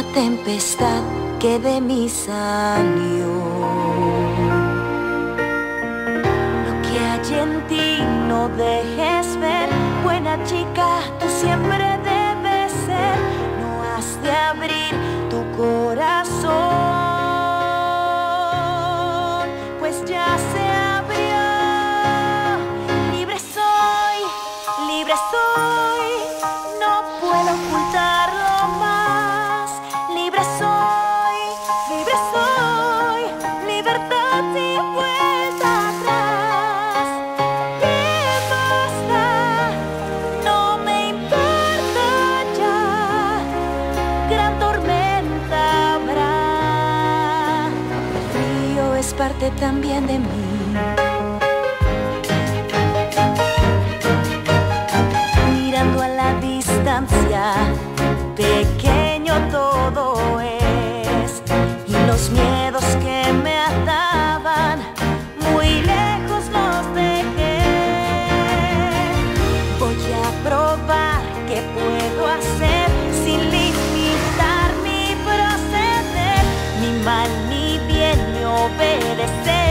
tempestad que de mí salió. Lo que hay en ti no dejes ver, buena chica, tú siempre debes ser. No has de abrir tu corazón, pues ya se abrió. Libre soy, no puedo ocultarlo más. Libre soy, libertad sin vuelta atrás. ¿Qué más da? No me importa ya, gran tormenta habrá. El frío es parte también de mí. Mirando a la distancia, pequeño todo es, y los miedos que me ataban, muy lejos los dejé. Voy a probar qué puedo hacer sin limitar mi proceder, ni mal ni bien ni obedecer.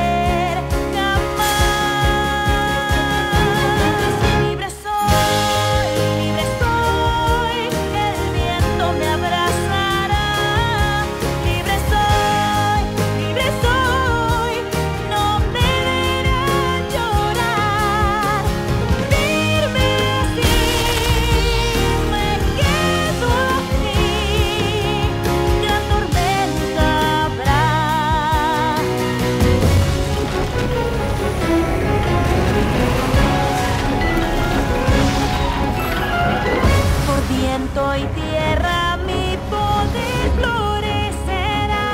Y tierra mi poder florecerá.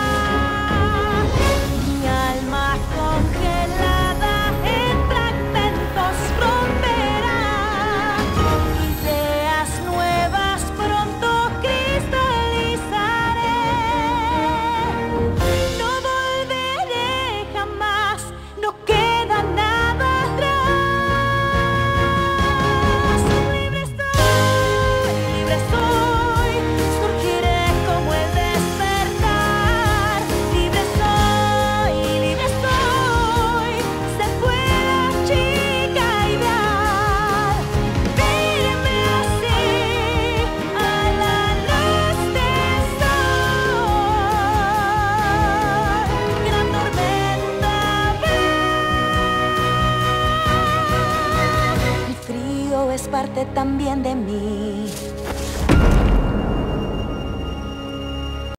Mi alma congelada en fragmentos romperá. Ideas nuevas pronto cristalizaré. No volveré jamás, no queda nada atrás. Libre soy, surgiré como el despertar. Libre soy, se fuera chica ideal. Verme así a la luz del sol. Gran tormenta habrá. El frío es parte también de mí.